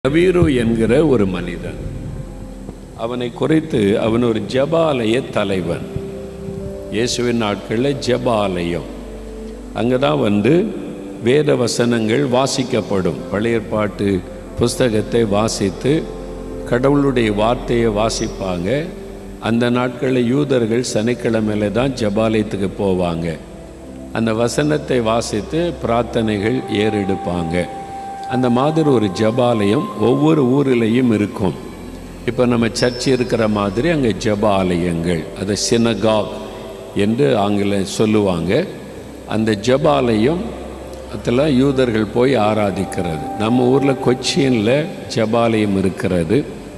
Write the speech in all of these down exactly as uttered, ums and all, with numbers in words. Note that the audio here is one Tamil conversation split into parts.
யவீரு என்கிற ஒரு மனிதன், அவனை குறித்து அவன் ஒரு ஜெபாலய தலைவன். இயேசுவின் நாட்களில் ஜெபாலயம், அங்கே தான் வந்து வேத வசனங்கள் வாசிக்கப்படும். பழைய ஏற்பாட்டு புஸ்தகத்தை வாசித்து கடவுளுடைய வார்த்தையை வாசிப்பாங்க. அந்த நாட்களில் யூதர்கள் சனிக்கிழமையில தான் ஜெபாலயத்துக்கு போவாங்க. அந்த வசனத்தை வாசித்து பிரார்த்தனைகள் ஏறெடுப்பாங்க. அந்த மாதிரி ஒரு ஜெபாலயம் ஒவ்வொரு ஊரிலையும் இருக்கும். இப்போ நம்ம சர்ச் இருக்கிற மாதிரி அங்கே ஜெபாலயங்கள், அதை சினகாக் என்று ஆங்கிலம் சொல்லுவாங்க. அந்த ஜெபாலயம் அதில் யூதர்கள் போய் ஆராதிக்கிறது. நம்ம ஊரில் கொச்சினில் ஜெபாலயம் இருக்கிறது.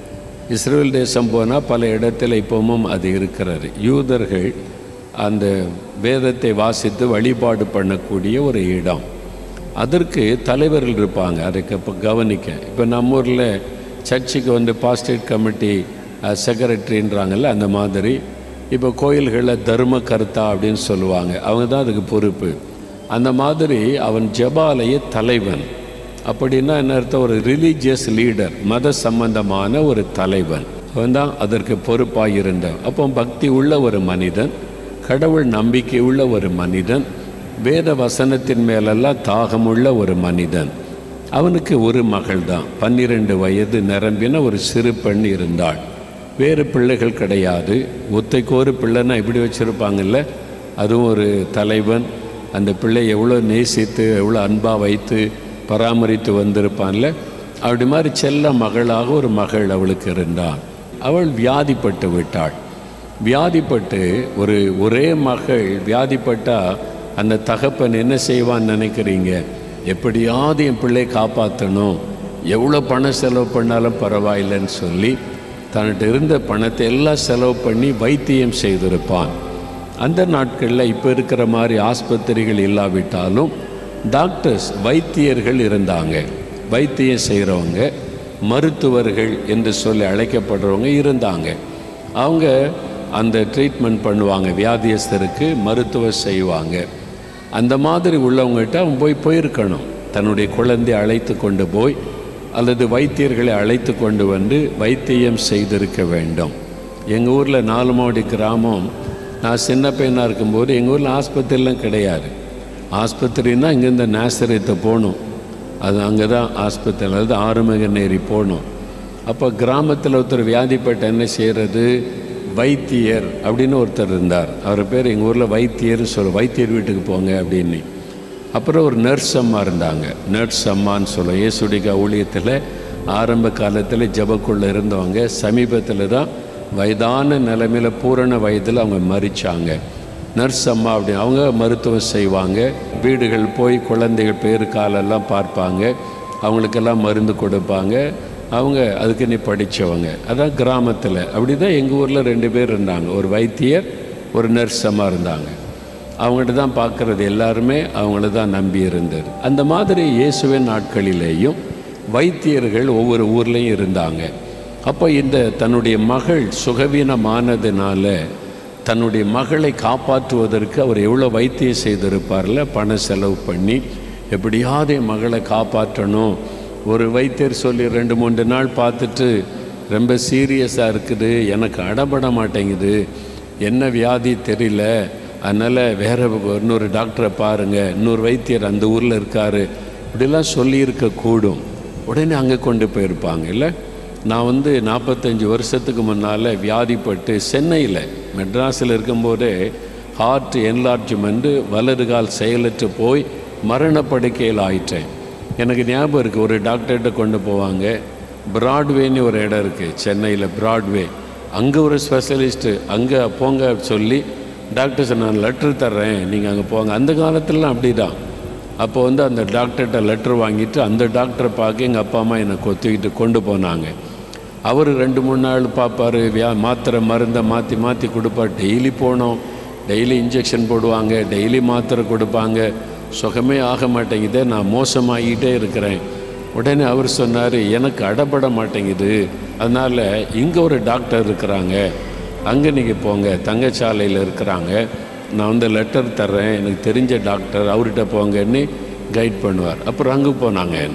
இஸ்ரேல் தேசம் போனால் பல இடத்துல இப்பவும் அது இருக்கிறது. யூதர்கள் அந்த வேதத்தை வாசித்து வழிபாடு பண்ணக்கூடிய ஒரு இடம். அதற்கு தலைவர்கள் இருப்பாங்க, அதுக்கு இப்போ கவனிக்க. இப்போ நம்ம ஊரில் சர்ச்சுக்கு வந்து பாஸ்டேட் கமிட்டி செக்ரட்டரின்றாங்கல்ல, அந்த மாதிரி இப்போ கோயில்களில் தர்ம கர்த்தா அப்படின்னு சொல்லுவாங்க, அவங்க தான் அதுக்கு பொறுப்பு. அந்த மாதிரி அவன் ஜெபாலய தலைவன். அப்படின்னா என்ன அர்த்தம்? ஒரு ரிலீஜியஸ் லீடர், மத சம்பந்தமான ஒரு தலைவன். அவன் தான் அதற்கு பொறுப்பாக இருந்தான். அப்போ பக்தி உள்ள ஒரு மனிதன், கடவுள் நம்பிக்கை உள்ள ஒரு மனிதன், வேத வசனத்தின் மேலெல்லாம் தாகமுள்ள ஒரு மனிதன். அவனுக்கு ஒரு மகள் தான், பன்னிரெண்டு வயது நிரம்பின ஒரு சிறு பெண் இருந்தாள். வேறு பிள்ளைகள் கிடையாது. ஒத்தைக்கு ஒரு பிள்ளைன்னா இப்படி வச்சுருப்பாங்கல்ல, அதுவும் ஒரு தலைவன் அந்த பிள்ளை எவ்வளோ நேசித்து எவ்வளோ அன்பாக வைத்து பராமரித்து வந்திருப்பான்ல, அப்படி மாதிரி செல்ல மகளாக ஒரு மகள் அவளுக்கு இருந்தாள். அவள் வியாதிப்பட்டு விட்டாள். வியாதிப்பட்டு ஒரு ஒரே மகள் வியாதிப்பட்டால் அந்த தகப்பன் என்ன செய்வான்னு நினைக்கிறீங்க? எப்படியாவது என் பிள்ளை காப்பாற்றணும், எவ்வளோ பணம் செலவு பண்ணாலும் பரவாயில்லைன்னு சொல்லி தன்கிட்ட இருந்த பணத்தை எல்லாம் செலவு பண்ணி வைத்தியம் செய்திருப்பான். அந்த நாட்களில் இப்போ இருக்கிற மாதிரி ஆஸ்பத்திரிகள் இல்லாவிட்டாலும் டாக்டர்ஸ், வைத்தியர்கள் இருந்தாங்க. வைத்தியம் செய்கிறவங்க, மருத்துவர்கள் என்று சொல்லி அழைக்கப்படுறவங்க இருந்தாங்க. அவங்க அந்த ட்ரீட்மெண்ட் பண்ணுவாங்க, வியாதியஸ்தருக்கு மருத்துவம் செய்வாங்க. அந்த மாதிரி உள்ளவங்ககிட்ட அவன் போய் போயிருக்கணும். தன்னுடைய குழந்தையை அழைத்து கொண்டு போய் அல்லது வைத்தியர்களை அழைத்து கொண்டு வந்து வைத்தியம் செய்திருக்க வேண்டும். எங்கள் ஊரில் நாலு மாவடி கிராமம், நான் சின்ன பையனாக இருக்கும்போது எங்கள் ஊரில் ஆஸ்பத்திரிலாம் கிடையாது. ஆஸ்பத்திரின்னா இங்கேருந்து நேசரத்தை போகணும், அது அங்கே தான் ஆஸ்பத்திரி, அதாவது ஆறுமுக நேரி போகணும். அப்போ கிராமத்தில் ஒருத்தர் வியாதிப்பட்ட என்ன செய்கிறது? வைத்தியர் அப்படின்னு ஒருத்தர் இருந்தார். அவர் பேர் எங்கள் ஊரில் வைத்தியர்னு சொல்ல, வைத்தியர் வீட்டுக்கு போங்க அப்படின்னு. அப்புறம் ஒரு நர்ஸ் அம்மா இருந்தாங்க, நர்ஸ் அம்மான்னு சொல்ல. இயேசுடிகா ஊழியத்தில் ஆரம்ப காலத்தில் ஜபக்குள்ளே இருந்தவங்க, சமீபத்தில் தான் வயதான நிலைமையில் பூரண வயதில் அவங்க மரித்தாங்க. நர்ஸ் அம்மா அப்படி அவங்க மருத்துவம் செய்வாங்க. வீடுகள் போய் குழந்தைகள் பேரு காலெல்லாம் பார்ப்பாங்க, அவங்களுக்கெல்லாம் மருந்து கொடுப்பாங்க. அவங்க அதுக்கு நீ படித்தவங்க, அதான் கிராமத்தில். அப்படி தான் எங்கள் ஊரில் ரெண்டு பேர் இருந்தாங்க, ஒரு வைத்தியர் ஒரு நர்ஸ் அம்மா இருந்தாங்க. அவங்கள்ட்ட தான் பார்க்குறது எல்லாருமே அவங்கள தான் நம்பி இருந்தது. அந்த மாதிரி இயேசுவின் நாட்களிலேயும் வைத்தியர்கள் ஒவ்வொரு ஊர்லேயும் இருந்தாங்க. அப்போ இந்த தன்னுடைய மகள் சுகவீனமானதுனால தன்னுடைய மகளை காப்பாற்றுவதற்கு அவர் எவ்வளோ வைத்தியம் செய்திருப்பார்ல, பணம் செலவு பண்ணி எப்படியாவது என் மகளை காப்பாற்றணும். ஒரு வைத்தியர் சொல்லி ரெண்டு மூன்று நாள் பார்த்துட்டு ரொம்ப சீரியஸாக இருக்குது, எனக்கு அடப்பட மாட்டேங்குது, என்ன வியாதி தெரியல, அதனால் வேறு இன்னொரு டாக்டரை பாருங்கள், இன்னொரு வைத்தியர் அந்த ஊரில் இருக்கார், இப்படிலாம் சொல்லியிருக்கக்கூடும். உடனே அங்கே கொண்டு போயிருப்பாங்க. இல்லை, நான் வந்து நாற்பத்தஞ்சு வருஷத்துக்கு முன்னால் வியாதிப்பட்டு சென்னையில் மெட்ராஸில் இருக்கும்போதே ஹார்ட் என்லார்ஜ்மெண்ட்டு, வலது கால் செயலற்று போய் மரணப்படுக்கையில் ஆயிட்டேன். எனக்கு ஞாபகம் இருக்குது, ஒரு டாக்டர்கிட்ட கொண்டு போவாங்க. ப்ராட்வேன்னு ஒரு இடம் இருக்குது சென்னையில், ப்ராட்வே, அங்கே ஒரு ஸ்பெஷலிஸ்ட்டு, அங்கே போங்க சொல்லி டாக்டர்ஸ் நான் லெட்ரு தர்றேன், நீங்கள் அங்கே போங்க. அந்த காலத்துலலாம் அப்படி தான். அப்போ வந்து அந்த டாக்டர்கிட்ட லெட்ரு வாங்கிட்டு அந்த டாக்டரை பார்க்க எங்கள் அப்பா அம்மா என்னை கொத்திக்கிட்டு கொண்டு போனாங்க. அவர் ரெண்டு மூணு நாள் பார்ப்பார், வியா மாத்திரை மருந்தை மாற்றி மாற்றி கொடுப்பார். டெய்லி போனோம், டெய்லி இன்ஜெக்ஷன் போடுவாங்க, டெய்லி மாத்திரை கொடுப்பாங்க. சுகமே ஆக மாட்டேங்குது, நான் மோசமாகிட்டே இருக்கிறேன். உடனே அவர் சொன்னார், எனக்கு அடப்பட மாட்டேங்குது, அதனால் இங்கே ஒரு டாக்டர் இருக்கிறாங்க, அங்கே நீங்கள் போங்க, தங்கச்சாலையில் இருக்கிறாங்க, நான் வந்து லெட்டர் தர்றேன், எனக்கு தெரிஞ்ச டாக்டர், அவர்கிட்ட போங்கன்னு கைட் பண்ணுவார். அப்புறம் அங்கே போனாங்க. என்ன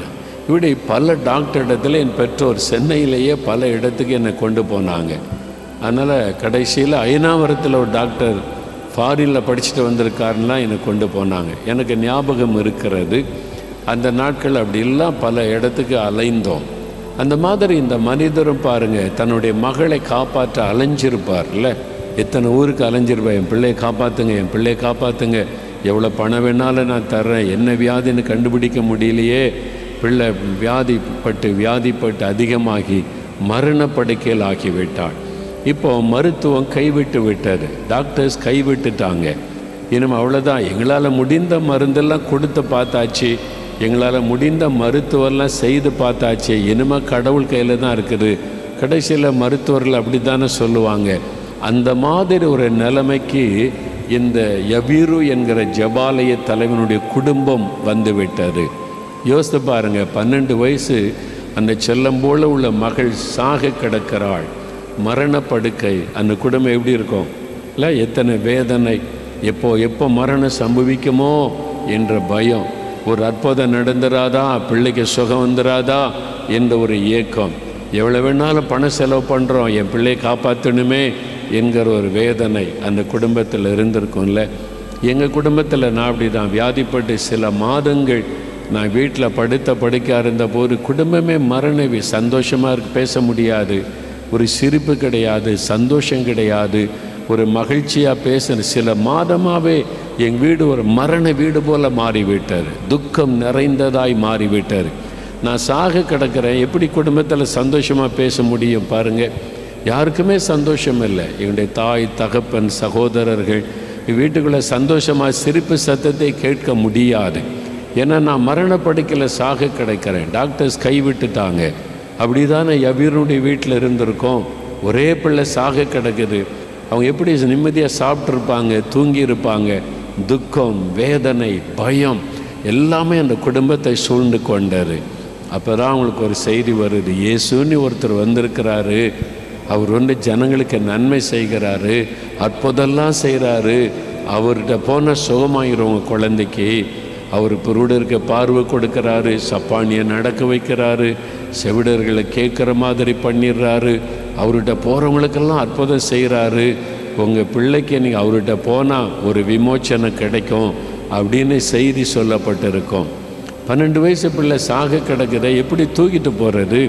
இப்படி பல டாக்டர் இடத்துல என் பெற்றோர் சென்னையிலேயே பல இடத்துக்கு என்னை கொண்டு போனாங்க. அதனால் கடைசியில் ஐநாவரத்தில் ஒரு டாக்டர் ஃபாரினில் படிச்சுட்டு வந்திருக்காருன்னா என்னை கொண்டு போனாங்க. எனக்கு ஞாபகம் இருக்கிறது, அந்த நாட்கள் அப்படி எல்லாம் பல இடத்துக்கு அலைந்தோம். அந்த மாதிரி இந்த மனிதரும் பாருங்கள், தன்னுடைய மகளை காப்பாற்ற அலைஞ்சிருப்பார்ல, எத்தனை ஊருக்கு அலைஞ்சிருப்பேன், என் பிள்ளையை காப்பாற்றுங்க, என் பிள்ளையை காப்பாற்றுங்க, எவ்வளோ பணம் வேணாலும் நான் தர்றேன், என்ன வியாதின்னு கண்டுபிடிக்க முடியலையே, பிள்ளை வியாதிப்பட்டு வியாதிப்பட்டு அதிகமாகி மரணப்படுக்கையில் ஆகிவிட்டாள். இப்போ மருத்துவம் கைவிட்டு விட்டது, டாக்டர்ஸ் கைவிட்டுட்டாங்க. இனிமே அவ்வளோதான், எங்களால் முடிந்த மருந்தெல்லாம் கொடுத்து பார்த்தாச்சு, எங்களால் முடிந்த மருத்துவெல்லாம் செய்து பார்த்தாச்சு, இனிமேல் கடவுள் கையில் தான் இருக்குது. கடைசியில் மருத்துவர்கள் அப்படி தானே சொல்லுவாங்க. அந்த மாதிரி ஒரு நிலைமைக்கு இந்த யபீரு என்கிற ஜெபாலய தலைவனுடைய குடும்பம் வந்து விட்டது. யோசித்து பாருங்கள், பன்னெண்டு வயசு அந்த செல்லம் போல உள்ள மகள் சாக கிடக்கிறாள், மரணப்படுக்கை. அந்த குடும்பம் எப்படி இருக்கும் இல்லை? எத்தனை வேதனை, எப்போ எப்போ மரணம் சம்பவிக்குமோ என்ற பயம், ஒரு அற்புதம் நடந்துராதா, பிள்ளைக்கு சுகம் வந்துடாதா என்ற ஒரு ஏக்கம், எவ்வளோ வேணாலும் பணம் செலவு பண்ணுறோம், என் பிள்ளையை காப்பாற்றணுமே என்கிற ஒரு வேதனை அந்த குடும்பத்தில் இருந்திருக்கும்ல. எங்கள் குடும்பத்தில் நான் அப்படி தான் வியாதிப்பட்டு சில மாதங்கள் நான் வீட்டில் படுத்த படுக்க இருந்தபோது குடும்பமே மரணவி, சந்தோஷமாக இருக்கு, பேச முடியாது, ஒரு சிரிப்பு கிடையாது, சந்தோஷம் கிடையாது, ஒரு மகிழ்ச்சியாக பேச சில மாதமாகவே எங்கள் வீடு ஒரு மரண வீடு போல் மாறிவிட்டார், துக்கம் நிறைந்ததாய் மாறிவிட்டார். நான் சாக கிடக்கிறேன், எப்படி குடும்பத்தில் சந்தோஷமாக பேச முடியும் பாருங்கள்? யாருக்குமே சந்தோஷம் இல்லை. என்னுடைய தாய் தகப்பன் சகோதரர்கள் வீட்டுக்குள்ளே சந்தோஷமாக சிரிப்பு சத்தத்தை கேட்க முடியாது. ஏன்னா நான் மரணப்படுக்கையில் சாக கிடைக்கிறேன், டாக்டர்ஸ் கைவிட்டுட்டாங்க. அப்படி தானே யபீருடைய வீட்டில் இருந்திருக்கோம், ஒரே பிள்ளை சாக கிடக்குது. அவங்க எப்படி நிம்மதியாக சாப்பிட்ருப்பாங்க, தூங்கியிருப்பாங்க. துக்கம், வேதனை, பயம் எல்லாமே அந்த குடும்பத்தை சூழ்ந்து கொண்டாரு. அப்போ தான் அவங்களுக்கு ஒரு செய்தி வருது, இயேசுன்னு ஒருத்தர் வந்திருக்கிறாரு, அவர் வந்து ஜனங்களுக்கு நன்மை செய்கிறாரு, அற்புதம்லாம் செய்கிறாரு, அவர்கிட்ட போனால் சுகமாயிரும் குழந்தைக்கு, அவர் புருடருக்கு பார்வை கொடுக்குறாரு, சப்பானியை நடக்க வைக்கிறாரு, செவிடர்களை கேட்குற மாதிரி பண்ணிடுறாரு, அவர்கிட்ட போகிறவங்களுக்கெல்லாம் அற்புதம் செய்கிறாரு, உங்கள் பிள்ளைக்கு நீங்கள் அவர்கிட்ட போனால் ஒரு விமோச்சனம் கிடைக்கும் அப்படின்னு செய்தி சொல்லப்பட்டிருக்கும். பன்னெண்டு வயசு பிள்ளை சாக கிடக்குதை எப்படி தூக்கிட்டு போகிறது?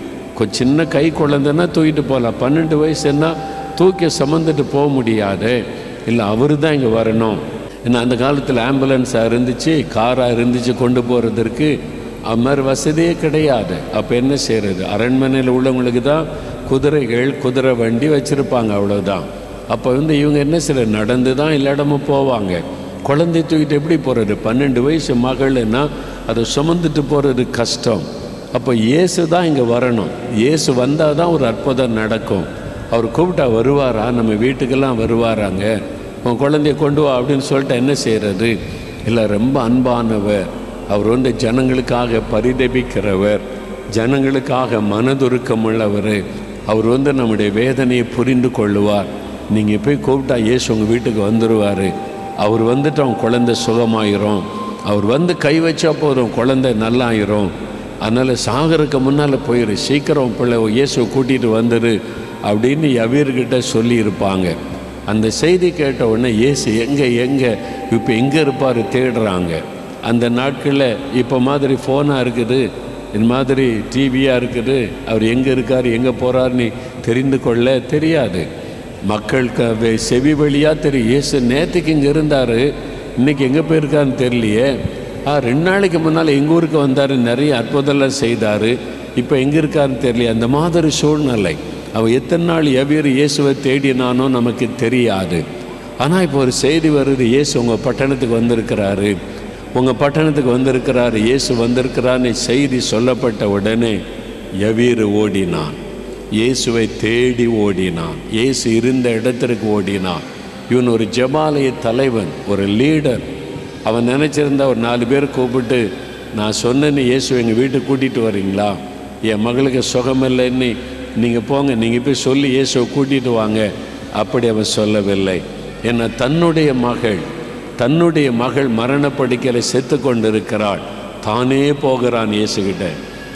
சின்ன கை குழந்தைன்னா தூக்கிட்டு போகலாம், பன்னெண்டு வயசுன்னா தூக்கி சுமந்துட்டு போக முடியாது. இல்லை, அவர் தான் இங்கே வரணும். ஏன்னா அந்த காலத்தில் ஆம்புலன்ஸாக இருந்துச்சு, காராக இருந்துச்சு கொண்டு போகிறதுக்கு, அது மாதிரி வசதியே கிடையாது. அப்போ என்ன செய்கிறது? அரண்மனையில் உள்ளவங்களுக்கு தான் குதிரைகள், குதிரை வண்டி வச்சுருப்பாங்க, அவ்வளோதான். அப்போ வந்து இவங்க என்ன செய்ய, நடந்து தான் எல்லா இடமும் போவாங்க. குழந்தை தூக்கிட்டு எப்படி போகிறது? பன்னெண்டு வயசு மகள்னா அதை சுமந்துட்டு போகிறது கஷ்டம். அப்போ இயேசு தான் இங்கே வரணும், இயேசு வந்தால் தான் ஒரு அற்புதம் நடக்கும். அவர் கூப்பிட்டா வருவாரா? நம்ம வீட்டுக்கெல்லாம் வருவாராங்க, உன் குழந்தைய கொண்டு வா அப்படின்னு சொல்லிட்டு என்ன செய்கிறது? இல்லை, ரொம்ப அன்பானவர், அவர் வந்து ஜனங்களுக்காக பரிதபிக்கிறவர், ஜனங்களுக்காக மனதுருக்கம் உள்ளவர், அவர் வந்து நம்முடைய வேதனையை புரிந்து கொள்ளுவார். நீங்கள் போய் கூப்பிட்டா இயேசு உங்கள் வீட்டுக்கு வந்துடுவார். அவர் வந்துட்டு அவன் குழந்தை சுகமாயிரும், அவர் வந்து கை வச்சா போதும் குழந்தை நல்லாயிரும். அதனால் சாகருக்கு முன்னால் போயிரு, சீக்கிரம் பிள்ளை இயேசுவை கூட்டிகிட்டு வந்துடு அப்படின்னு யபீர்கிட்ட சொல்லியிருப்பாங்க. அந்த செய்தி கேட்ட உடனே இயேசு எங்கே எங்கே இப்போ எங்கே இருப்பார் தேடுறாங்க. அந்த நாட்களில் இப்போ மாதிரி ஃபோனாக இருக்குது, இந்த மாதிரி டிவியாக இருக்குது, அவர் எங்கே இருக்கார் எங்கே போகிறார்னு தெரிந்து கொள்ள தெரியாது. மக்களுக்கு செவி வழியாக தெரியும். இயேசு நேற்றுக்கு இங்கே இருந்தார், இன்றைக்கி எங்கே போயிருக்காருன்னு தெரியலையே. ஆ ரெண்டு நாளைக்கு முன்னால் எங்கள் ஊருக்கு வந்தார், நிறைய அற்புதம்லாம் செய்தார், இப்போ எங்கே இருக்காருன்னு தெரியலையே. அந்த மாதிரி சூழ்நிலை. அவன் எத்தனை நாள் யபீர் இயேசுவை தேடினானோ நமக்கு தெரியாது. ஆனால் இப்போ ஒரு செய்தி வருது, இயேசு உங்கள் பட்டணத்துக்கு வந்திருக்கிறாரு, உங்கள் பட்டணத்துக்கு வந்திருக்கிறாரு, இயேசு வந்திருக்கிறான்னு செய்தி சொல்லப்பட்ட உடனே யபீர் ஓடினான், இயேசுவை தேடி ஓடினான், இயேசு இருந்த இடத்திற்கு ஓடினான். இவன் ஒரு ஜெபாலய தலைவன், ஒரு லீடர். அவன் நினச்சிருந்தா ஒரு நாலு பேர் கூப்பிட்டு, நான் சொன்னேன்னு இயேசு எங்கள் வீட்டுக்கு கூட்டிகிட்டு வரீங்களா, என் மகளுக்கு சுகமில்லைன்னு நீங்கள் போங்க, நீங்கள் போய் சொல்லி இயேசுவை கூட்டிகிட்டு வாங்க. அப்படி அவன் சொல்லவில்லை. ஏன்னா தன்னுடைய மகள் தன்னுடைய மகள் மரணப்படுக்கையில் செத்து கொண்டு இருக்கிறாள், தானே போகிறான் இயேசுகிட்ட.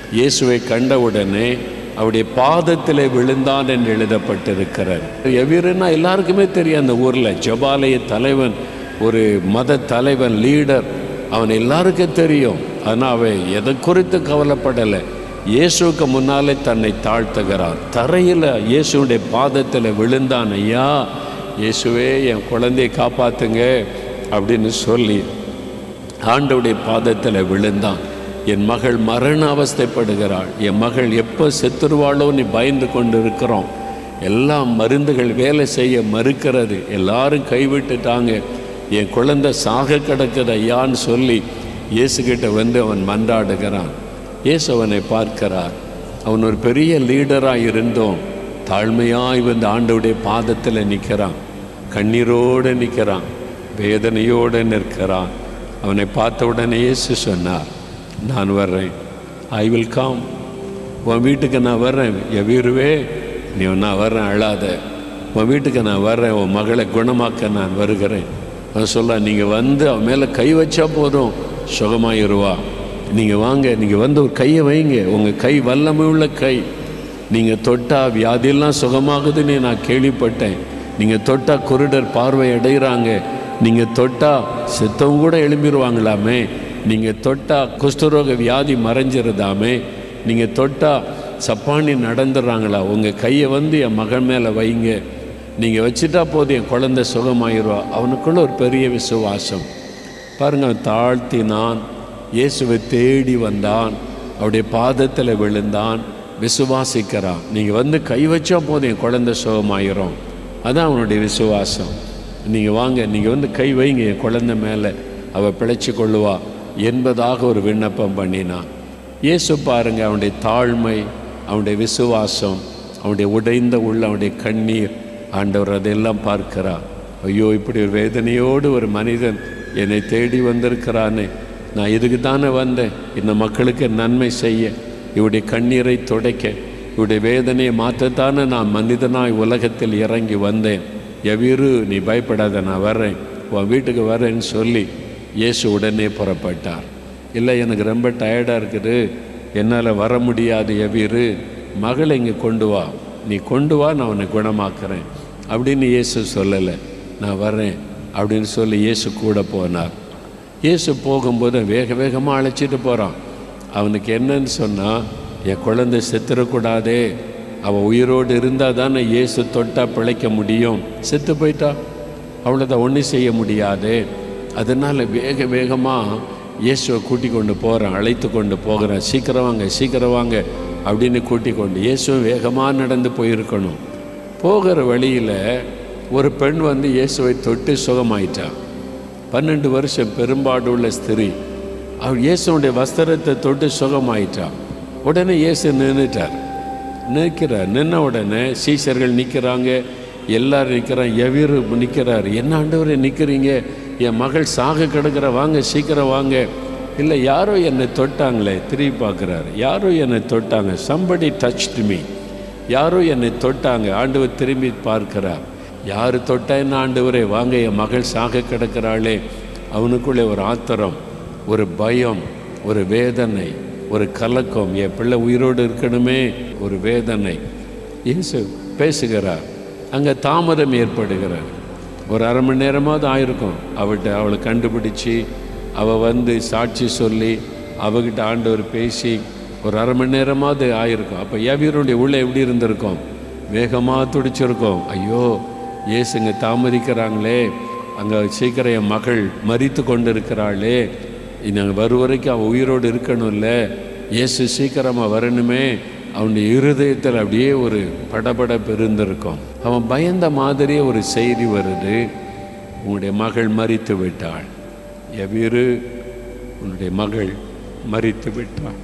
இயேசுவை கண்டவுடனே அவருடைய பாதத்தில் விழுந்தான் என்று எழுதப்பட்டிருக்கிறார். எவீருன்னா எல்லாருக்குமே தெரியும், அந்த ஊரில் ஜெபாலய தலைவன், ஒரு மத தலைவன், லீடர், அவன் எல்லாருக்கும் தெரியும். ஆனால் அவன் எதை குறித்து கவலைப்படலை. இயேசுக்கு முன்னாலே தன்னை தாழ்த்துகிறான். தரையில் இயேசுடைய பாதத்தில் விழுந்தான். ஐயா இயேசுவே என் குழந்தையை காப்பாற்றுங்க அப்படின்னு சொல்லி ஆண்டவருடைய பாதத்தில் விழுந்தான். என் மகள் மரண அவஸ்தைப்படுகிறாள், என் மகள் எப்போ செத்துருவாளோ நீ பயந்து கொண்டு இருக்கிறோம். எல்லாம் மருந்துகள் வேலை செய்ய மறுக்கிறது, எல்லாரும் கைவிட்டுட்டாங்க, என் குழந்தை சாக கிடக்குது ஐயான்னு சொல்லி இயேசுகிட்ட வந்து அவன் மன்றாடுகிறான். இயேசு அவனை பார்க்கிறார். அவன் ஒரு பெரிய லீடராக இருந்தோம், தாழ்மையாய் வந்து ஆண்டவருடைய பாதத்தில் நிற்கிறான், கண்ணீரோடு நிற்கிறான், வேதனையோடு நிற்கிறான். அவனை பார்த்த உடனே இயேசு சொன்னார், நான் வர்றேன், ஐ வில் கம், உன் வீட்டுக்கு நான் வர்றேன். எவீருவே நீ நான் வர்றேன், அழாத, உன் வீட்டுக்கு நான் வர்றேன், உன் மகளை குணமாக்க நான் வருகிறேன். அவன் சொல்ல, நீங்கள் வந்து அவன் மேலே கை வச்சா போதும் சுகமாயிருவா. நீங்கள் வாங்க, நீங்கள் வந்து ஒரு கையை வைங்க, உங்கள் கை வல்லமை உள்ள கை, நீங்கள் தொட்டா வியாதியெல்லாம் சுகமாகுதுன்னு நான் கேள்விப்பட்டேன். நீங்கள் தொட்டா குருடர் பார்வை அடைகிறாங்க, நீங்கள் தொட்டா செத்தவங்க கூட எழும்பிடுவாங்களாமே, நீங்கள் தொட்டா குஷ்டரோக வியாதி மறைஞ்சிருதாமே, நீங்கள் தொட்டா சப்பானி நடந்துடுறாங்களா, உங்கள் கையை வந்து என் மகன் மேலே வைங்க, நீங்கள் வச்சுட்டா போதும் என் குழந்தை சுகமாயிருவா. அவனுக்குள்ள ஒரு பெரிய விசுவாசம் பாருங்கள். தாழ்த்தினான், இயேசுவை தேடி வந்தான், அவருடைய பாதத்தில் விழுந்தான், விசுவாசிக்கிறான். நீங்கள் வந்து கை வச்சா போதும் என் குழந்தை சுகமாயிரும். அதான் அவனுடைய விசுவாசம். நீங்கள் வாங்க, நீங்கள் வந்து கை வைங்க என் குழந்தை மேலே, அவள் பிழைச்சி கொள்ளுவா என்பதாக ஒரு விண்ணப்பம் பண்ணினான். இயேசு பாருங்க, அவனுடைய தாழ்மை, அவனுடைய விசுவாசம், அவனுடைய உடைந்த உள்ள அவனுடைய கண்ணீர், ஆண்டவர் அதெல்லாம் பார்க்கிறார். ஐயோ, இப்படி ஒரு வேதனையோடு ஒரு மனிதன் என்னை தேடி வந்திருக்கிறானே, நான் இதுக்கு தானே வந்தேன், இந்த மக்களுக்கு நன்மை செய்ய, இவருடைய கண்ணீரை துடைக்க, இவருடைய வேதனையை மாற்றத்தானே நான் மனிதனாய் உலகத்தில் இறங்கி வந்தேன். எவீரு நீ பயப்படாத, நான் வர்றேன், உன் வீட்டுக்கு வரேன்னு சொல்லி இயேசு உடனே புறப்பட்டார். இல்லை எனக்கு ரொம்ப டயர்டாக இருக்குது, என்னால் வர முடியாது, எவீரு மகளை இங்கே கொண்டு வா, நீ கொண்டு வா, நான் உன்னை குணமாக்குறேன் அப்படின்னு இயேசு சொல்லலை. நான் வர்றேன் அப்படின்னு சொல்லி இயேசு கூட போனார். இயேசு போகும்போது வேக வேகமாக அழைச்சிட்டு போகிறான். அவனுக்கு என்னன்னு சொன்னால், என் குழந்தை செத்துடக்கூடாதே, அவள் உயிரோடு இருந்தால் தானே இயேசு தொட்டா பிழைக்க முடியும், செத்து போயிட்டா அவ்வளோதான், ஒன்றும் செய்ய முடியாது. அதனால் வேக வேகமாக இயேசுவை கூட்டி கொண்டு போகிறான், அழைத்து கொண்டு போகிறான். சீக்கிரம் வாங்க, சீக்கிரம் வாங்க அப்படின்னு கூட்டி கொண்டு இயேசுவை வேகமாக நடந்து போயிருக்கணும். போகிற வழியில் ஒரு பெண் வந்து இயேசுவை தொட்டு சுகமாயிட்டான். பன்னெண்டு வருஷம் பெரும்பாடு உள்ள ஸ்திரீ, அவள் இயேசுடைய வஸ்திரத்தை தொட்டு சுகமாயிட்டான். உடனே இயேசு நின்றுட்டார். நிற்கிறார். நின்ன உடனே சீஷர்கள் நிற்கிறாங்க, எல்லாரும் நிற்கிறான், எவீரு நிற்கிறார். என்ன ஆண்டவரே நிற்கிறீங்க, என் மகள் சாக கிடக்கிற, வாங்க சீக்கிரம் வாங்க. இல்லை, யாரோ என்னை தொட்டாங்களே, திரும்பி பார்க்குறாரு, யாரோ என்னை தொட்டாங்க, சம்படி டச்ட் மீ, யாரோ என்னை தொட்டாங்க. ஆண்டவர் திரும்பி பார்க்கிறார், யார் தொட்டா என்ன ஆண்டவரே, வாங்க, என் மகள் சாக கிடக்கிறாளே. அவனுக்குள்ளே ஒரு ஆத்திரம், ஒரு பயம், ஒரு வேதனை, ஒரு கலக்கம், என் பிள்ளை உயிரோடு இருக்கணுமே, ஒரு வேதனை. இயேசு பேசுகிறார். அங்கே தாமதம் ஏற்படுகிறார். ஒரு அரை மணி நேரமாவது ஆயிருக்கும் அவள்கிட்ட, அவளை கண்டுபிடிச்சி அவள் வந்து சாட்சி சொல்லி அவகிட்ட ஆண்டவர் பேசி ஒரு அரை மணி நேரமாவது ஆயிருக்கும். அப்போ எவீருடைய உள்ளே எப்படி இருந்திருக்கும், வேகமாக துடிச்சிருக்கோம். ஐயோ, இயேசுங்க தாமதிக்கிறாங்களே, அங்கே சீக்கிரம் என் மகள் மரித்து கொண்டு இருக்கிறாளே, நாங்கள் வரும் வரைக்கும் அவள் உயிரோடு இருக்கணும்ல, இயேசு சீக்கிரமாக வரணுமே. அவனுடைய இருதயத்தில் அப்படியே ஒரு படபடப்பு இருந்திருக்கும். அவன் பயந்த மாதிரியே ஒரு செய்தி வருது, உன்னுடைய மகள் மரித்து விட்டாள். எவீரு, உன்னுடைய மகள் மரித்து விட்டாள்.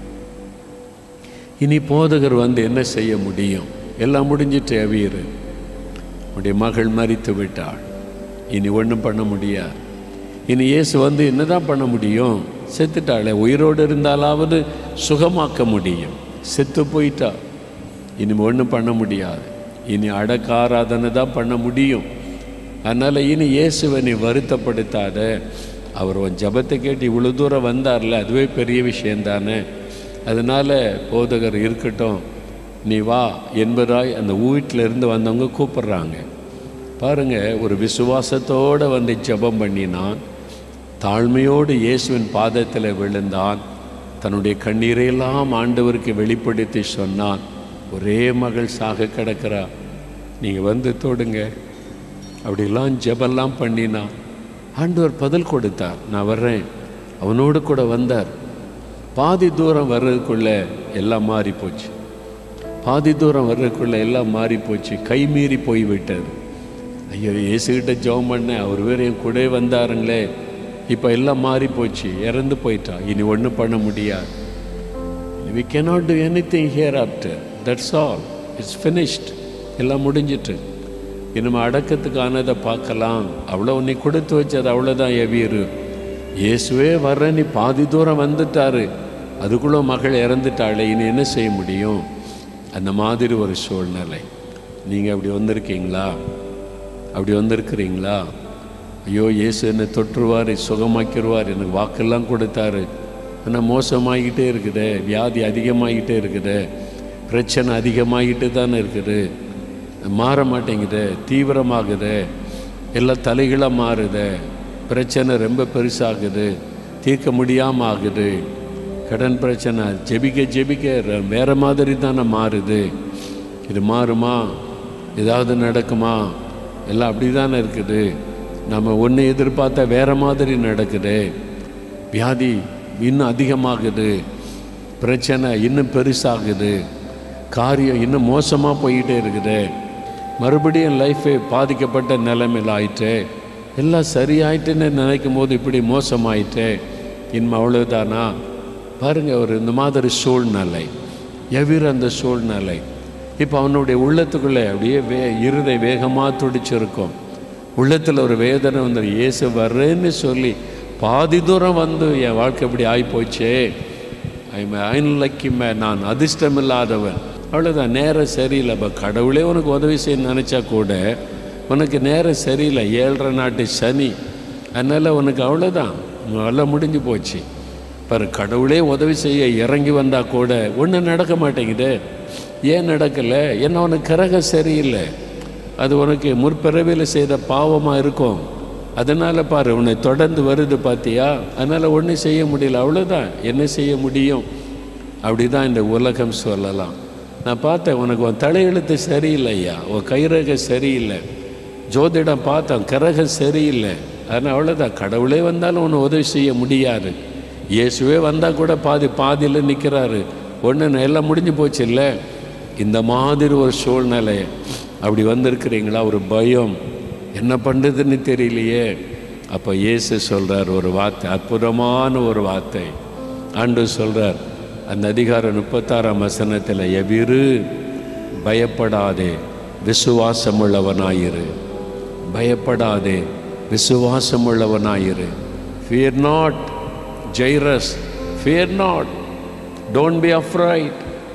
இனி போதகர் வந்து என்ன செய்ய முடியும், எல்லாம் முடிஞ்சிட்டு. எவீரு, உன்னுடைய மகள் மரித்து விட்டாள், இனி ஒன்றும் பண்ண முடியாது. இனி இயேசு வந்து என்னதான் பண்ண முடியும், செத்துட்டாளே, உயிரோடு இருந்தாலாவது சுகமாக்க முடியும், செத்து போயிட்டா, இனி ஒன்றும் பண்ண முடியாது. இனி அடக்க ஆராதனை தான் பண்ண முடியும். அதனால் இனி இயேசுவை நீ வருத்தப்படுத்தாத. அவர் உன் ஜபத்தை கேட்டு இவ்வளோ தூரம் வந்தார்ல, அதுவே பெரிய விஷயந்தானே. அதனால் போதகர் இருக்கட்டும் நீ வா என்பதாய் அந்த வீட்டில் இருந்து வந்தவங்க கூப்பிட்றாங்க. பாருங்கள், ஒரு விசுவாசத்தோடு வந்து ஜெபம் பண்ணினான், தாழ்மையோடு இயேசுவின் பாதத்தில் விழுந்தான், தன்னுடைய கண்ணீரையெல்லாம் ஆண்டவருக்கு வெளிப்படுத்தி சொன்னான். ஒரே மகள் சாக கிடக்கிறா, நீங்கள் வந்து தொடுங்க அப்படிலாம் ஜெபெல்லாம் பண்ணினான். ஆண்டவர் பதில் கொடுத்தார், நான் வர்றேன். அவனோடு கூட வந்தார். பாதி தூரம் வர்றதுக்குள்ளே எல்லாம் மாறி போச்சு. பாதி தூரம் வர்றதுக்குள்ளே எல்லாம் மாறி போச்சு. கை மீறி போய்விட்டது. ஐயோ, இயேசுகிட்ட ஜெபம் பண்ணேன், அவர் வேறு என் கூட வந்தாருங்களே, இப்போ எல்லாம் மாறி போச்சு, இறந்து போயிட்டா, இனி ஒன்றும் பண்ண முடியாது. we cannot do anything hereafter, that's all, it's finished, எல்லாம் முடிஞ்சிட்டு. இனிமே அடக்கத்துக்கானதை பார்க்கலாம். அவ்வளோ நீ கொடுத்து வச்சது அவ்வளோதான். எவீரு இயேசுவே வர்ற, நீ பாதி தூரம் வந்துட்டாரு, அதுக்குள்ளே மகள் இறந்துட்டாளே, இனி என்ன செய்ய முடியும்? அந்த மாதிரி ஒரு சூழ்நிலை. நீங்கள் அப்படி வந்திருக்கீங்களா? அப்படி வந்திருக்கிறீங்களா? ஐயோ, இயேசு என்னை தொற்றுவார், சுகமாக்கிடுவார், எனக்கு வாக்கெல்லாம் கொடுத்தாரு, ஆனால் மோசமாகிட்டே இருக்குது, வியாதி அதிகமாகிட்டே இருக்குது, பிரச்சனை அதிகமாகிட்டு தானே இருக்குது, மாற மாட்டேங்குது, தீவிரமாகுது, எல்லாம் தலைகளாக மாறுது, பிரச்சனை ரொம்ப பெருசாகுது, தீர்க்க முடியாமல் ஆகுது, கடன் பிரச்சனை ஜெபிக்க ஜெபிக்க வேறு மாதிரி தானே மாறுது. இது மாறுமா? ஏதாவது நடக்குமா? எல்லாம் அப்படி தானே இருக்குது. நம்ம ஒன்று எதிர்பார்த்தா வேறு மாதிரி நடக்குது. வியாதி இன்னும் அதிகமாகுது, பிரச்சனை இன்னும் பெருசாகுது, காரியம் இன்னும் மோசமாக போயிட்டே இருக்குது. மறுபடியும் லைஃபே பாதிக்கப்பட்ட நிலைமையில் ஆயிட்டு, எல்லாம் சரியாயிட்டுன்னு நினைக்கும் போது இப்படி மோசமாயிட்டு, இனிமே அவ்வளோதானா? பாருங்கள், ஒரு இந்த மாதிரி சூழ்நிலை, எவ்விர அந்த சூழ்நிலை இப்போ அவனுடைய உள்ளத்துக்குள்ளே அப்படியே வே இருதை வேகமாக துடிச்சிருக்கும். உள்ளத்தில் ஒரு வேதனை வந்து, இயேசு வர்றேன்னு சொல்லி பாதி தூரம் வந்து என் வாழ்க்கை இப்படி ஆகிப்போச்சே, ஐம் ஐன்லக்கிமே, நான் அதிர்ஷ்டம் இல்லாதவன், அவ்வளோதான், நேரம் சரியில்லை. இப்போ கடவுளே உனக்கு உதவி செய்ய நினச்சா கூட உனக்கு நேரம் சரியில்லை, ஏழரை நாட்டு சனி, அதனால் உனக்கு அவ்வளோதான், எல்லாம் முடிஞ்சு போச்சு. பாரு, கடவுளே உதவி செய்ய இறங்கி வந்தால் கூட ஒன்றும் நடக்க மாட்டேங்குது. ஏன் நடக்கலை? ஏன்னா உனக்கு கிரகம் சரியில்லை, அது உனக்கு முற்பிறவியில் செய்த பாவமாக இருக்கும். அதனால் பாரு, உன்னை தொடர்ந்து வருது பார்த்தியா, அதனால் ஒன்றும் செய்ய முடியல, அவ்வளோதான், என்ன செய்ய முடியும்? அப்படி தான் இந்த உலகம் சொல்லலாம். நான் பார்த்தேன், உனக்கு உன் தலையெழுத்து சரியில்லையா, உன் கைரக சரியில்லை, ஜோதிடம் பார்த்தேன், கிரகம் சரியில்லை, அதனால் அவ்வளோதான், கடவுளே வந்தாலும் ஒன்று உதவி செய்ய முடியாது. இயேசுவே வந்தால் கூட பாதி பாதியில் நிற்கிறாரு, ஒன்று எல்லாம் முடிஞ்சு போச்சு இல்லை. இந்த மாதிரி ஒரு சூழ்நிலை அப்படி வந்திருக்கிறீங்களா? ஒரு பயம், என்ன பண்ணுறதுன்னு தெரியலையே. அப்போ இயேசு சொல்கிறார் ஒரு வார்த்தை, அற்புதமான ஒரு வார்த்தை. ஆண்டவர் சொல்கிறார் அந்த அதிகாரம் முப்பத்தாறாம் வசனத்தில், எவ்விரு பயப்படாதே, விசுவாசமுள்ளவனாயிரு, பயப்படாதே, விசுவாசமுள்ளவனாயிரு. Fear not, Jairus, fear not, don't be afraid,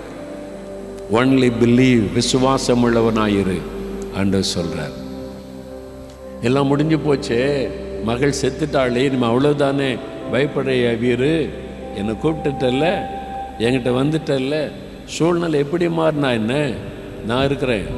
only believe, விசுவாசமுள்ளவனாயிரு ஆண்டவர் சொல்கிறார். எல்லாம் முடிஞ்சு போச்சே, மகள் செத்துட்டாளே, நம்ம அவ்வளோதானே, பயப்படைய வீரு, என்னை கூப்பிட்டுட்டல்ல, என்கிட்ட வந்துட்டல்ல, சூழ்நிலை எப்படி மாறினா என்ன, நான் இருக்கிறேன்,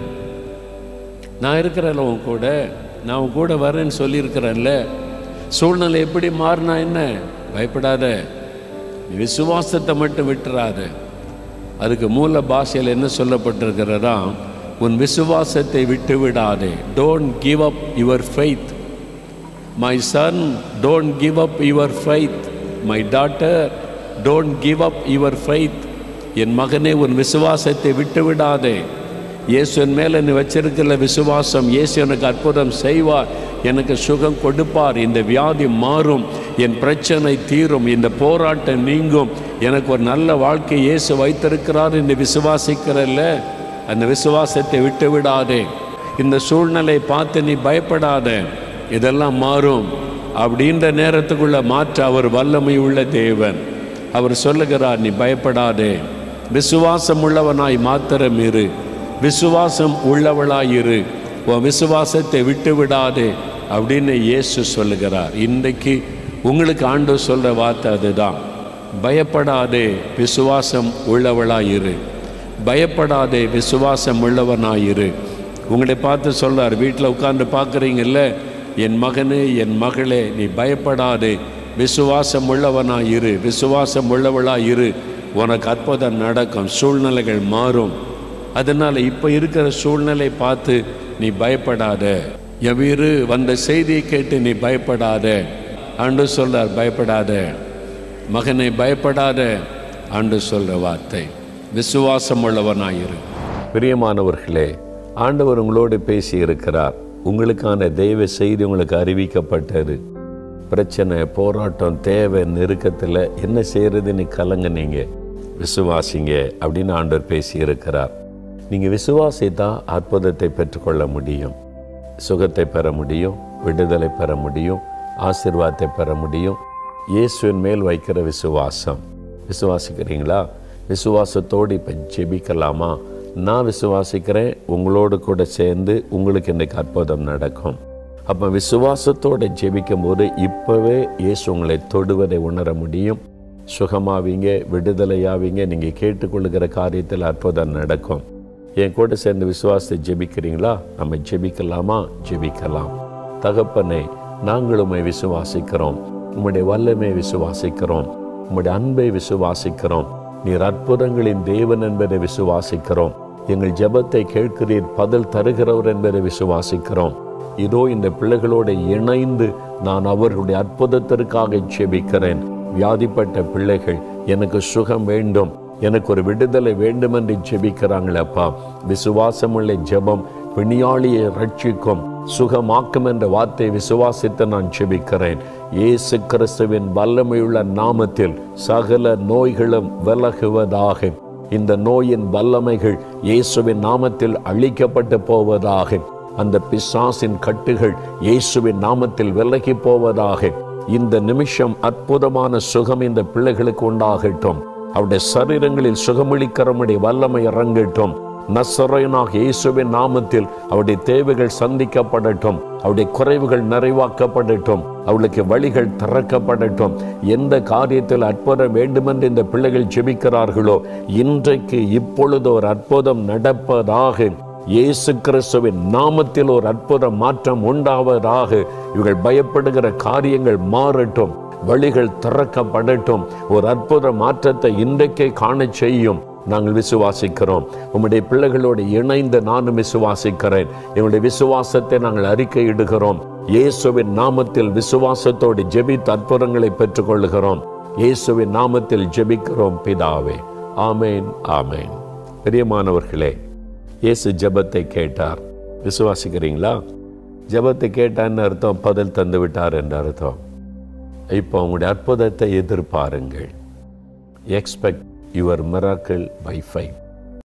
நான் இருக்கிறேன்ல உன் கூட, நான் உன் கூட வரேன்னு சொல்லியிருக்கிறேன்ல, சூழ்நிலை எப்படி மாறினா என்ன, பயப்படாத, விசுவாசத்தை மட்டும் விட்டுறாத. அதுக்கு மூல பாஷையில் என்ன சொல்லப்பட்டிருக்கிறதா, உன் விசுவாசத்தை விட்டு விடாதே. Don't give up your faith my son, don't give up your faith my daughter, don't give up your faith. என் மகனே, உன் விசுவாசத்தை விட்டு விடாதே. இயேசு என் மேலே நீ வச்சிருக்கிற விசுவாசம், இயேசு எனக்கு அற்புதம் செய்வார், எனக்கு சுகம் கொடுப்பார், இந்த வியாதி மாறும், என் பிரச்சனை தீரும், இந்த போராட்டம் நீங்கும், எனக்கு ஒரு நல்ல வாழ்க்கை இயேசு வைத்திருக்கிறார் என்று விசுவாசிக்கிறல்ல, அந்த விசுவாசத்தை விட்டு விடாதே. இந்த சூழ்நிலை பார்த்து நீ பயப்படாத, இதெல்லாம் மாறும் அப்படின்ற நேரத்துக்குள்ள மாற்ற அவர் வல்லமை உள்ள தேவன். அவர் சொல்லுகிறார், நீ பயப்படாதே, விசுவாசம் உள்ளவனாய் மாத்திரம் இரு, விசுவாசம் உள்ளவளாயிரு, உன் விசுவாசத்தை விட்டு விடாதே அப்படின்னு இயேசு சொல்லுகிறார். இன்றைக்கு உங்களுக்கு ஆண்டவர் சொல்கிற வார்த்தை அதுதான். பயப்படாதே, விசுவாசம் உள்ளவளாயிரு. பயப்படாதே, விசுவாசம் உள்ளவனாயிரு. உங்களை பார்த்து சொல்றார், வீட்டில் உட்கார்ந்து பார்க்குறீங்கல்ல, என் மகனே, என் மகளே, நீ பயப்படாதே, விசுவாசம் உள்ளவனாயிரு, விசுவாசம் உள்ளவளாயிரு. உனக்கு அற்புதம் நடக்கும், சூழ்நிலைகள் மாறும். அதனால் இப்போ இருக்கிற சூழ்நிலை பார்த்து நீ பயப்படாத. எவ்விரு வந்த செய்தியை கேட்டு நீ பயப்படாத. ஆண்டு சொல்றார், பயப்படாத மகனை, பயப்படாத. ஆண்டு சொல்ற வார்த்தை, விசுவாசம் உள்ளவனாயிரு. பிரியமானவர்களே, ஆண்டவர் உங்களோடு பேசி இருக்கிறார். உங்களுக்கான தெய்வ செய்தி உங்களுக்கு அறிவிக்கப்பட்டது. பிரச்சனை, போராட்டம், தேவை, நெருக்கத்தில் என்ன செய்யறதுன்னு கலங்குனீங்க. விசுவாசிங்க அப்படின்னு ஆண்டவர் பேசி இருக்கிறார். நீங்கள் விசுவாசித்தா அற்புதத்தை பெற்றுக்கொள்ள முடியும், சுகத்தை பெற முடியும், விடுதலை பெற முடியும், ஆசீர்வாதத்தை பெற முடியும். இயேசுவின் மேல் வைக்கிற விசுவாசம். விசுவாசிக்கிறீங்களா? விசுவாசத்தோடு இப்போ ஜெபிக்கலாமா? நான் விசுவாசிக்கிறேன், உங்களோடு கூட சேர்ந்து உங்களுக்கு இன்றைக்கு அற்புதம் நடக்கும். அப்போ விசுவாசத்தோடு ஜெபிக்கும் போது இப்போவே இயேசு உங்களை தொடுவதை உணர முடியும். சுகமாவீங்க, விடுதலையாவீங்க. நீங்கள் கேட்டுக்கொள்ளுகிற காரியத்தில் அற்புதம் நடக்கும். என் கூட சேர்ந்து விசுவாசத்தை ஜெபிக்கிறீங்களா? நம்ம ஜெபிக்கலாமா? ஜெபிக்கலாம். தகப்பனே, நாங்கள் உம்மை விசுவாசிக்கிறோம், உம்முடைய வல்லமை விசுவாசிக்கிறோம், உம்முடைய அன்பை விசுவாசிக்கிறோம், நீர் அற்புதங்களின் தேவன் என்பதை விசுவாசிக்கிறோம். எங்கள் ஜெபத்தை கேட்கிறீர், பதில் தருகிறவர் என்பதை விசுவாசிக்கிறோம். இதோ இந்த பிள்ளைகளோடு இணைந்து நான் அவர்களுடைய அற்புதத்திற்காக ஜெபிக்கிறேன். வியாதிப்பட்ட பிள்ளைகள், எனக்கு சுகம் வேண்டும், எனக்கு ஒரு விடுதலை வேண்டும் என்று ஜெபிக்கிறாங்களப்பா. விசுவாசமுள்ள ஜெபம் பிணியாளியை ரட்சிக்கும், சுகமாக்கும் என்ற வார்த்தை விசுவாசித்து நான் ஜெபிக்கிறேன். இயேசு கிறிஸ்துவின் வல்லமையுள்ள நாமத்தில் சகல நோய்களும் விலகுவதாக. இந்த நோயின் வல்லமைகள் இயேசுவின் நாமத்தில் அழிக்கப்பட்டு போவதாக. அந்த பிசாசின் கட்டுகள் இயேசுவின் நாமத்தில் விலகி போவதாக. இந்த நிமிஷம் அற்புதமான சுகம் இந்த பிள்ளைகளுக்கு உண்டாகட்டும். அவருடைய சரீரங்களில் சுகமளிக்கிறமுடைய வல்லமை இறங்கட்டும். நசரேயனாகிய இயேசுவின் நாமத்தில் அவருடைய தேவைகள் சந்திக்கப்படட்டும், அவருடைய குறைவுகள் நிறைவாக்கப்படட்டும், அவளுக்கு வழிகள் திறக்கப்படட்டும். எந்த காரியத்தில் அற்புதம் வேண்டுமென்று இந்த பிள்ளைகள் ஜெபிக்கிறார்களோ, இன்றைக்கு இப்பொழுது ஒரு அற்புதம் நடப்பதாக. இயேசு கிறிஸ்துவின் நாமத்தில் ஒரு அற்புத மாற்றம் உண்டாவதாக. இவர்கள் பயப்படுகிற காரியங்கள் மாறட்டும், வழிகள் திறக்கப்படட்டும். ஒரு அற்புத மாற்றத்தை இன்றைக்கே காண செய்யும். நாங்கள் விசுவாசிக்கிறோம். உம்முடைய பிள்ளைகளோடு இணைந்து நானும் விசுவாசிக்கிறேன். எங்களுடைய விசுவாசத்தை நாங்கள் அறிக்கை இடுகிறோம். இயேசுவின் நாமத்தில் விசுவாசத்தோடு ஜெபித்து அற்புதங்களை பெற்றுக்கொள்கிறோம். இயேசுவின் நாமத்தில் ஜெபிக்கிறோம் பிதாவே. ஆமேன், ஆமேன். பிரியமானவர்களே, இயேசு ஜெபத்தை கேட்டார். விசுவாசிக்கிறீங்களா? ஜெபத்தை கேட்டான்னு அர்த்தம் பதில் தந்து விட்டார் என்ற அர்த்தம். இப்போ உங்களுடைய அற்புதத்தை எதிர்பாருங்கள். Expect your miracle by five.